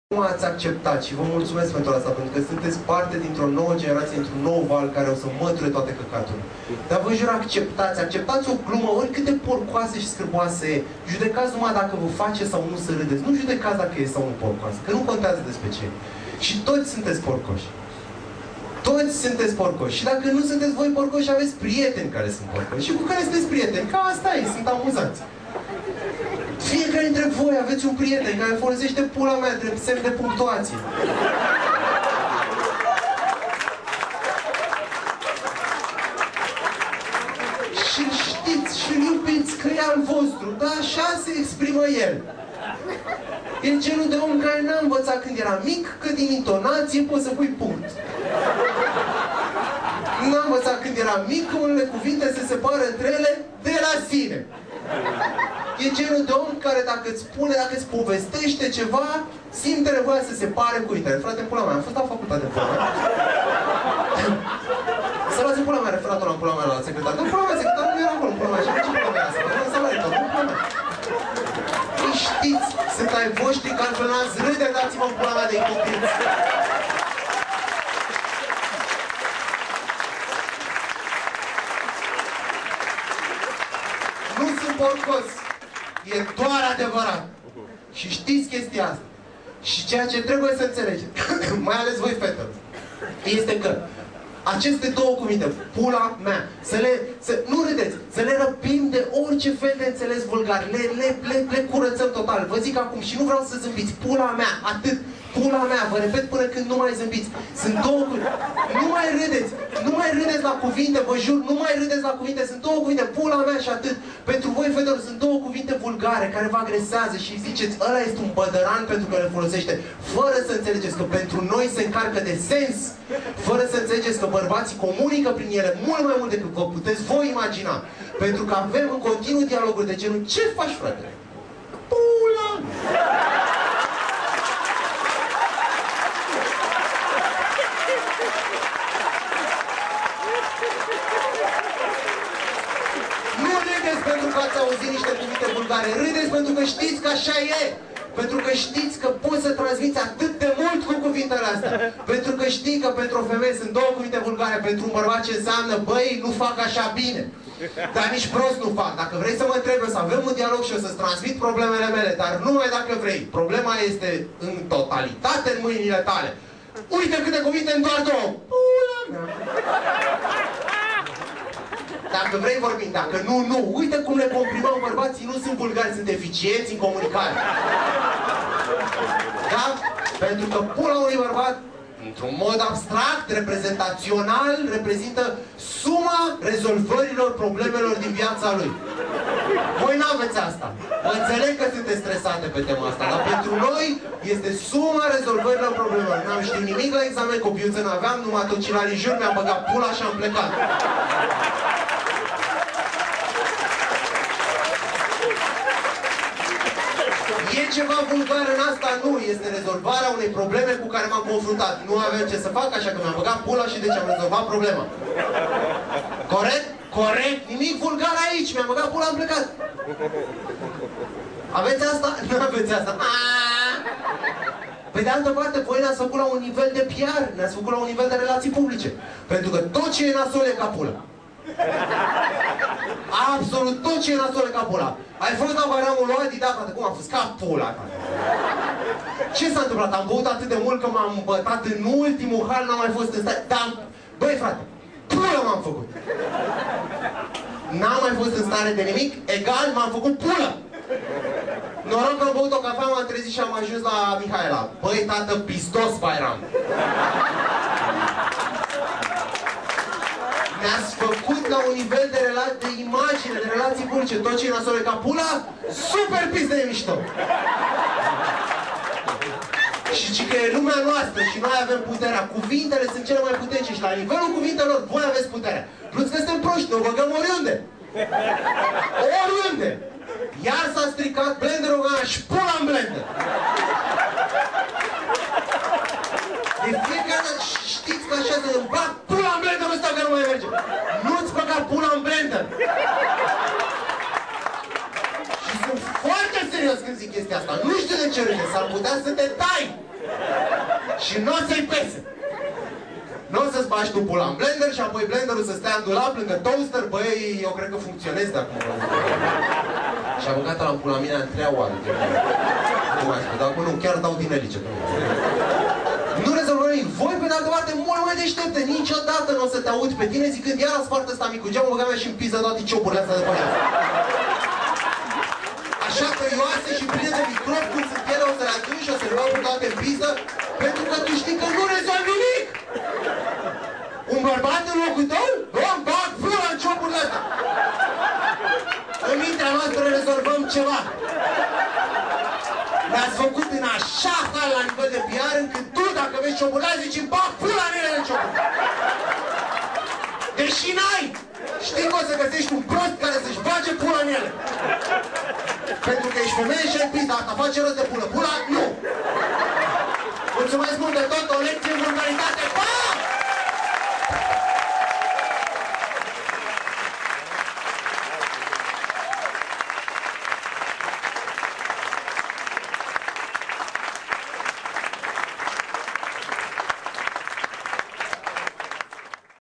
Cum ați acceptat și vă mulțumesc pentru asta, pentru că sunteți parte dintr-o nouă generație, dintr-un nou val care o să măture toate căcaturile. Dar vă jur, acceptați o glumă, oricât de porcoasă și scârboasă e. Judecați numai dacă vă face sau nu să râdeți. Nu judecați dacă e sau nu porcoasă, că nu contează despre ce e. Și toți sunteți porcoși. Toți sunteți porcoși. Și dacă nu sunteți voi porcoși, aveți prieteni care sunt porcoși. Și cu care sunteți prieteni, că asta e, sunt amuzanți. Fiecare dintre voi aveți un prieten care folosește pula mea drept semn de punctuație. Și știți și iubiți că e al vostru, dar așa se exprimă el. E genul de om care n-a învățat când era mic că din intonație poți să pui punct. N-a învățat când era mic că unele cuvinte se separă între ele de la sine. E genul de om care dacă îți povestește ceva, simte nevoia să se pare cu uitare. Frate, în pula mea, am fost la facultate de pula mea. Să luați în pula mea referatul la pula mea la secretar. Dar pula mea, secretarul nu era acolo în pula mea. Și ce pula mea asta? Nu înseamnă rector, nu pula mea. Păi știți, sunt ai voștri că altfel n-ați râde, dați-mă în pula mea de ipocriți. Nu sunt porcos. E doar adevărat. Și știți chestia asta. Și ceea ce trebuie să înțelegeți, mai ales voi fetele, este că aceste două cuvinte, pula mea, nu râdeți, să le răpim de orice fel de înțeles vulgar, le curățăm total. Vă zic acum și nu vreau să zâmbiți, pula mea, atât, pula mea, vă repet până când nu mai zâmbiți. Sunt două cuvinte, nu mai râdeți la cuvinte, vă jur, nu mai râdeți la cuvinte, sunt două cuvinte, pula mea și atât. Pentru voi, fetelor, sunt două cuvinte vulgare care vă agresează și ziceți, ăla este un bădăran pentru că le folosește, fără să înțelegeți că pentru noi se încarcă de sens, fără să înțelegeți că bărbații comunică prin ele mult mai mult decât vă puteți voi imagina. Pentru că avem în continuu dialoguri de genul, ce faci, frate? Pula! Nu râdeți pentru că ați auzit niște cuvinte vulgare, râdeți pentru că știți că așa e. Pentru că știți că poți să transmiți atât de mult cu cuvintele astea. Pentru că știi că pentru o femeie sunt două cuvinte vulgare, pentru un bărbat ce înseamnă, băi, nu fac așa bine. Dar nici prost nu fac. Dacă vrei să mă întrebi, o să avem un dialog și o să-ți transmit problemele mele, dar numai dacă vrei. Problema este în totalitate în mâinile tale. Uite câte cuvinte în doar două. Pula mea. Dacă vrei vorbim, dacă nu, nu. Uite cum le comprimăm, bărbații nu sunt vulgari, sunt eficienți în comunicare. Da? Pentru că pula unui bărbat, într-un mod abstract, reprezentațional, reprezintă suma rezolvărilor problemelor din viața lui. Voi n-aveți asta. Vă înțeleg că sunteți stresate pe tema asta, dar pentru noi este suma rezolvărilor problemelor. N-am știut nimic la examen, copiuță n-aveam, numai tot ce la lijur mi-am băgat pula și am plecat. E ceva vulgar în asta? Nu. Este rezolvarea unei probleme cu care m-am confruntat. Nu avem ce să fac, așa că mi-am băgat pula și deci am rezolvat problema. Corect? Corect? Nimic vulgar aici. Mi-am băgat pula, am plecat. Aveți asta? Nu aveți asta. Pe de altă parte, voi ne-ați făcut la un nivel de PR, ne-ați făcut la un nivel de relații publice. Pentru că tot ce e nasol e ca pula. Absolut tot ce e nasol e ca pula. Ai fost la Bairamul lui Adi, da, frate, cum am fost? Ca pula, frate. Ce s-a întâmplat? Am băut atât de mult că m-am bătat în ultimul hal, n-am mai fost în stare. Dar, băi, frate, pula m-am făcut. N-am mai fost în stare de nimic, egal, m-am făcut pula. Noroc că am băut o cafea, m-am trezit și am ajuns la Mihaela. Băi, tată, pistos Bairam. Ne-ați făcut la un nivel de imagine, de relații publice, tot ce e nasole ca pula, super pis de mișto. Și că e lumea noastră și noi avem puterea. Cuvintele sunt cele mai puternice și la nivelul cuvintelor voi aveți puterea. Plus că suntem proști, ne o băgăm oriunde. Oriunde. Iar s-a stricat blenderul ăla și pula în blender. De fiecare dată știți că așa se bag pula în blender ăsta că nu mai merge. Nu-ți băga pula în blender. Și sunt foarte serios când zic chestia asta. Nu știu de ce râde, s-ar putea să te tai. Și nu o să-i pese. Nu o să-ți bagi tu pula în blender și apoi blenderul să stea în dulap lângă toaster. Băi, eu cred că funcționez de acum. Și am mâncat la pula mea în 3 oară. Nu mai spun, dar acum nu, chiar dau din elice. Nu rezolvă nimic. Voi, pe de altă parte, mult mai deștepte. Niciodată nu o să te aud pe tine zicând iar a spart ăsta micu geamul, băga mea și îmi piză toate cioburile astea de pe ea. Așa tăioase și pline de microbi cum sunt ele, o să le atunci și o să le bag cu toate în piză, pentru că tu știi că nu rezolvi nimic! Un bărbat în locul tău? Nu, îmi bag pula în cioburile astea! În mintea noastră rezolvăm ceva. Ne-ați făcut în așa hal la nivel de PR încât tu, dacă vezi cioburile, zici îmi bag pula în ele în cioburi. Deși n-ai! Știi că o să găsești un prost care să-și bage pula în ele. Pentru că ești femeie și ai pizda, asta face rost de pulă. Pula, nu! Mulțumesc mult de tot, o lecție în vulgaritate. Pa!